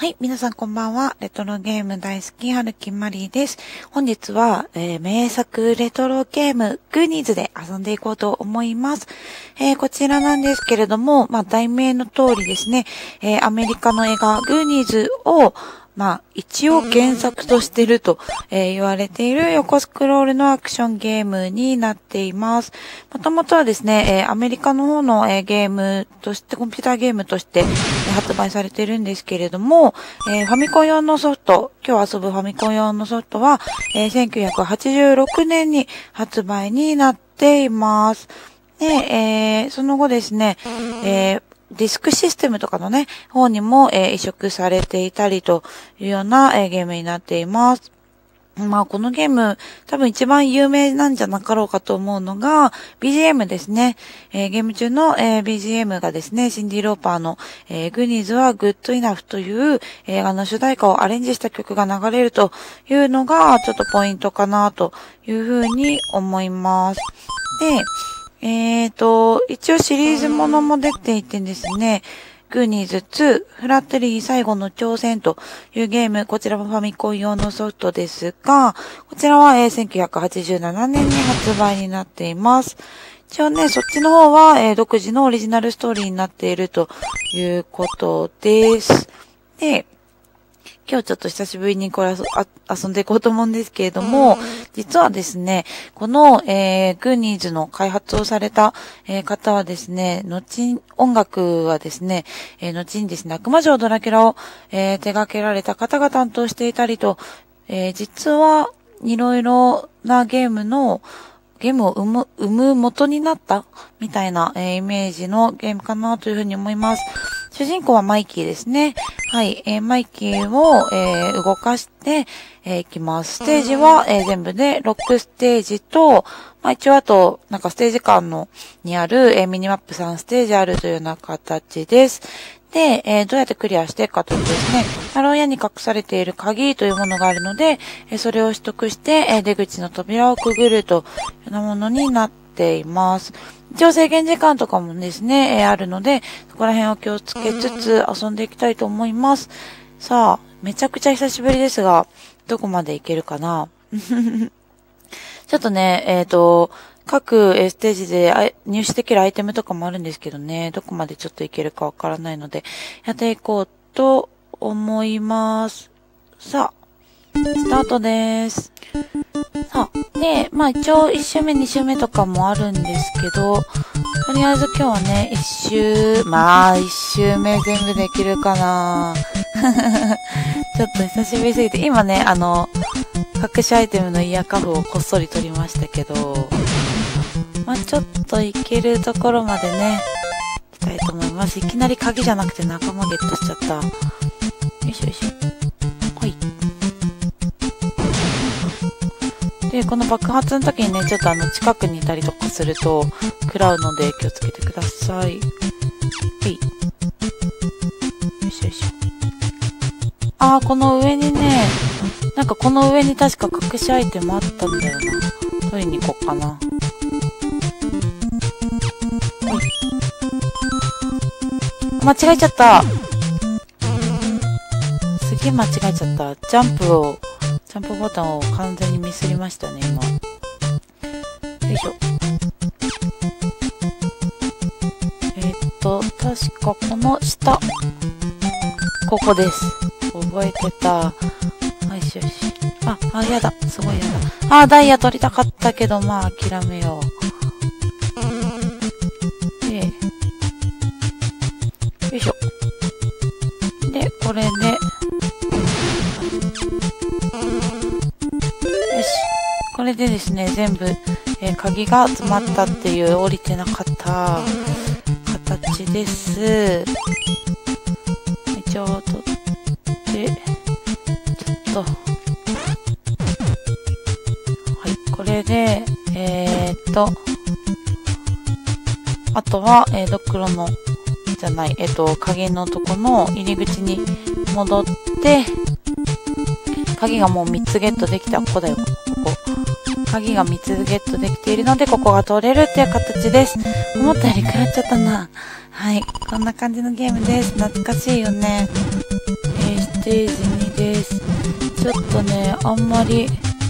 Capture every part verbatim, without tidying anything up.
はい、皆さんこんばんは。レトロゲーム大好き、はるきまりです。本日は、えー、名作レトロゲーム、グーニーズで遊んでいこうと思います。えー、こちらなんですけれども、まあ、題名の通りですね、えー、アメリカの映画、グーニーズを、まあ、一応原作としていると、えー、言われている横スクロールのアクションゲームになっています。もともとはですね、えー、アメリカの方の、えー、ゲームとして、コンピューターゲームとして、えー、発売されているんですけれども、えー、ファミコン用のソフト、今日遊ぶファミコン用のソフトは、えー、せんきゅうひゃくはちじゅうろくねんに発売になっています。で、えー、その後ですね、えーディスクシステムとかのね、方にも、えー、移植されていたりというような、えー、ゲームになっています。まあ、このゲーム、多分一番有名なんじゃなかろうかと思うのが、ビージーエム ですね。えー、ゲーム中の、えー、ビージーエム がですね、シンディ・ローパーの、えー、グーニーズはグッドイナフという映画の主題歌をアレンジした曲が流れるというのが、ちょっとポイントかなというふうに思います。で、えーと、一応シリーズものも出ていてですね、グーニーズツー、フラットリー最後の挑戦というゲーム、こちらもファミコン用のソフトですが、こちらは、えー、せんきゅうひゃくはちじゅうななねんに発売になっています。一応ね、そっちの方は、えー、独自のオリジナルストーリーになっているということです。で、今日ちょっと久しぶりにこれ遊んでいこうと思うんですけれども、実はですね、この、えー、グーニーズの開発をされた、えー、方はですね、後、音楽はですね、えー、後にですね、悪魔城ドラキュラを、えー、手掛けられた方が担当していたりと、えー、実はいろいろなゲームの、ゲームを生む、生む元になったみたいな、えー、イメージのゲームかなというふうに思います。主人公はマイキーですね。はい、えー、マイキーを、えー、動かして、えー、いきます。ステージは、えー、全部でろくステージと、まあ、一応あと、なんかステージ間の、にある、えー、ミニマップさんステージあるというような形です。で、えー、どうやってクリアしていくかというとですね、牢屋に隠されている鍵というものがあるので、えー、それを取得して、えー、出口の扉をくぐるというようなものになっています。一応制限時間とかもですね、えー、あるので、そこら辺を気をつけつつ遊んでいきたいと思います。さあ、めちゃくちゃ久しぶりですが、どこまでいけるかなちょっとね、えっと、各ステージで入手できるアイテムとかもあるんですけどね、どこまでちょっといけるかわからないので、やっていこうと思います。さあ、スタートです。さあ、で、まあ一応いち周目に周目とかもあるんですけど、とりあえず今日はね、いち周、まあいち周目全部できるかなちょっと久しぶりすぎて、今ね、あの、隠しアイテムのイヤーカフをこっそり取りましたけど、まあちょっといけるところまでね、いきたいと思います。いきなり鍵じゃなくて仲間ゲットしちゃった。よいしょよいしょ。はい。で、この爆発の時にね、ちょっとあの、近くにいたりとかすると、食らうので気をつけてください。はい。よいしょよいしょ。あー、この上にね、なんかこの上に確か隠しアイテムあったんだよな。取りに行こうかな。はい。間違えちゃった。すげえ間違えちゃった。ジャンプを、ジャンプボタンを完全にミスりましたね、今。よいしょ。えー、っと、確かこの下。ここです。覚えてた。よしよし。あ、あ、やだ。すごいやだ。あ、ダイヤ取りたかったけど、まあ、諦めよう。で、よいしょ。で、これで、よし。これでですね、全部、えー、鍵が詰まったっていう降りてなかった形です。一応、取って、ちょっと、はい、これで、えーっと、あとは、えー、ドクロの、じゃない、えーっと、鍵のとこの入り口に戻って、鍵がもうみっつゲットできた。ここだよ、ここ。鍵がみっつゲットできているので、ここが取れるっていう形です。思ったより食らっちゃったな。はい。こんな感じのゲームです。懐かしいよね。えーステージにです。ちょっとね、あんまり、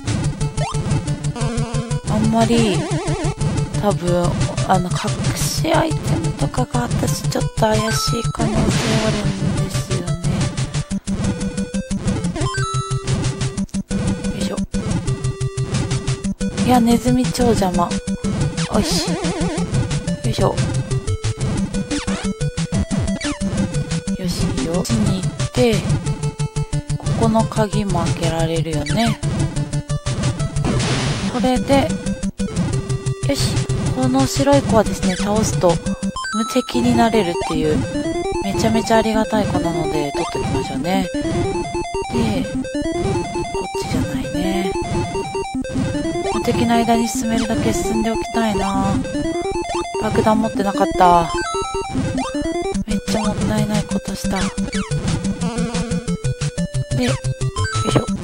あんまり、多分、あの、隠しアイテムとかが私ちょっと怪しい可能性あるんですよね。よいしょ。いや、ネズミ超邪魔。おいし。よいしょ。よしよ。こっちに行って、ここの鍵も開けられるよね。これで、よし。この白い子はですね、倒すと無敵になれるっていう、めちゃめちゃありがたい子なので、取っておきましょうね。で、こっちじゃないね。無敵の間に進めるだけ進んでおきたいな。爆弾持ってなかった。めっちゃもったいないことした。で、よいしょ。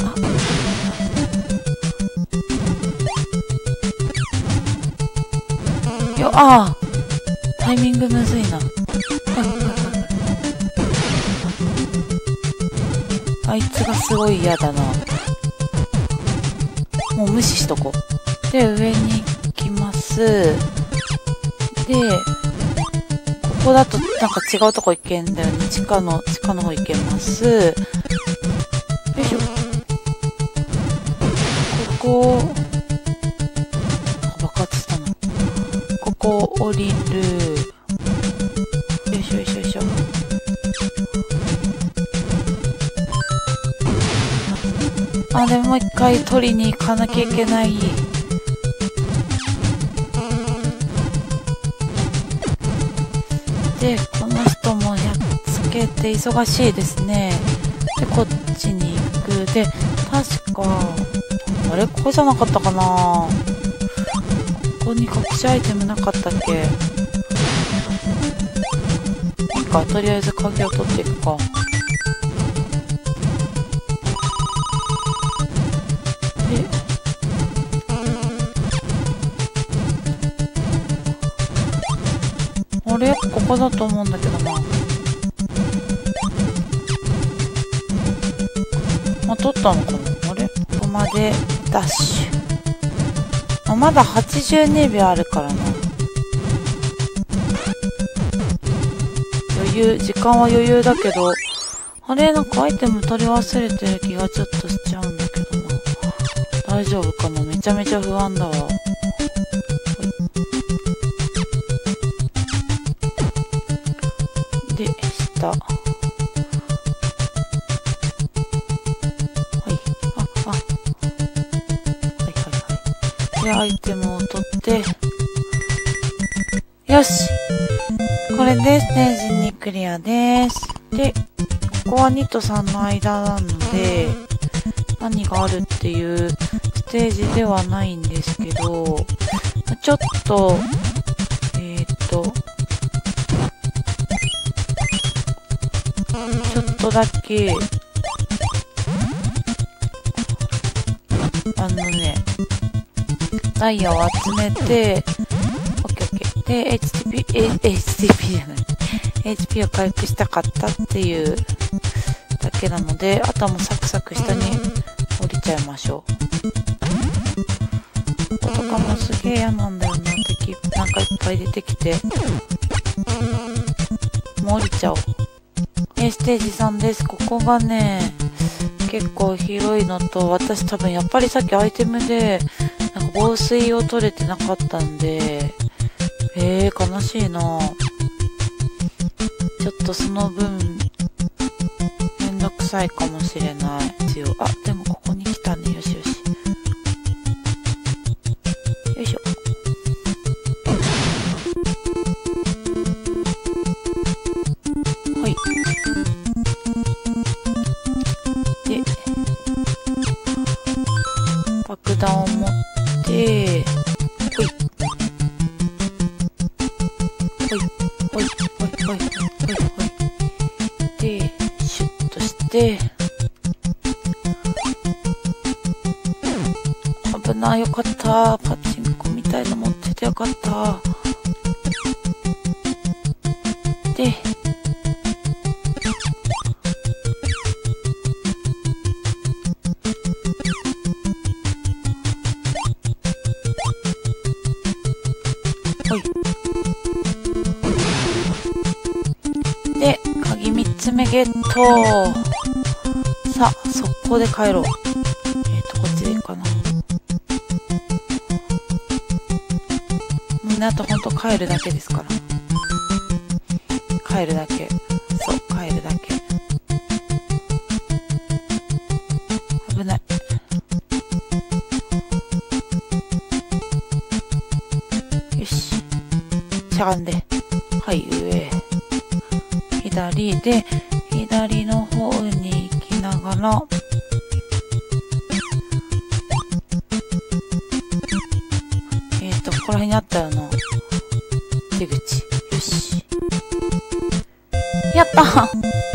あよ、ああタイミングむずいな。あいつがすごい嫌だな。もう無視しとこう。で、上に行きます。で、ここだとなんか違うとこ行けんだよね。地下の、地下の方行けます。よいしょ。ここ、爆発したな。ここ降りる。よいしょよいしょよいしょ。あ、でももう一回取りに行かなきゃいけない。で、この人もやっつけて忙しいですね。で、こっちに行く。で、確か、あれここじゃなかったかな？ここに隠しアイテムなかったっけ？いいか、とりあえず鍵を取っていくか。あれここだと思うんだけどな。あ、取ったのかなあれここまでダッシュ。あ、まだはちじゅうにびょうあるからな。余裕、時間は余裕だけど、あれなんかアイテム取り忘れてる気がちょっとしちゃうんだけどな。大丈夫かなめちゃめちゃ不安だわ。で、下。はい。あ、あ。はいはいはい。で、アイテムを取って。よし！これでステージにクリアです。で、ここはにとさんの間なので、何があるっていうステージではないんですけど、ちょっと、えーっと、ちょっとだけ、あのね、ダイヤを集めて、オッケーオッケー。で、エイチティーピー、エイチティーピー じゃない。エイチピー を回復したかったっていうだけなので、あとはもうサクサク下に降りちゃいましょう。こことかもすげえ嫌なんだよな。敵なんかいっぱい出てきて。もう降りちゃおう。え、ステージさんです。ここがね、結構広いのと、私多分やっぱりさっきアイテムで、なんか防水を取れてなかったんで、えー、悲しいな。ちょっとその分、めんどくさいかもしれないですよ。あ、でもここに来たね。よしよし。よいしょ。はい。で、爆弾を持って、ほい。ほい、ほい、ほい、ほい、ほい、ほい、ほい。で、シュッとして、危ない、よかった。パチンコみたいな持っててよかった。で、 ほい。で、鍵みっつめゲット。さあ、速攻で帰ろう。えっと、こっちでいいかな。みんなあとほんと帰るだけですから。帰るだけ。そう、帰るだけ。危ない。よし。しゃがんで。はい、上。左で、左の方に行きながら、えっと、ここら辺にあったよな。出口。よし。やった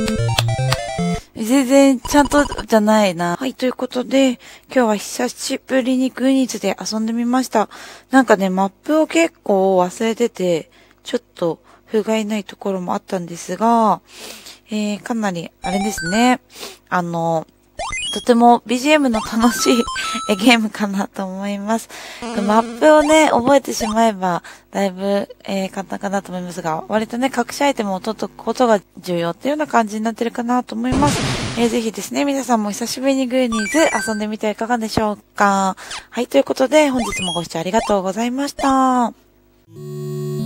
全然ちゃんとじゃないな。はい、ということで、今日は久しぶりにグーニーズで遊んでみました。なんかね、マップを結構忘れてて、ちょっと不甲斐ないところもあったんですが、えー、かなり、あれですね。あの、とても ビージーエム の楽しいゲームかなと思います。マップをね、覚えてしまえば、だいぶ、えー、簡単かなと思いますが、割とね、隠しアイテムを取っておくことが重要っていうような感じになってるかなと思います。えー、ぜひですね、皆さんも久しぶりにグーニーズ遊んでみてはいかがでしょうか。はい、ということで、本日もご視聴ありがとうございました。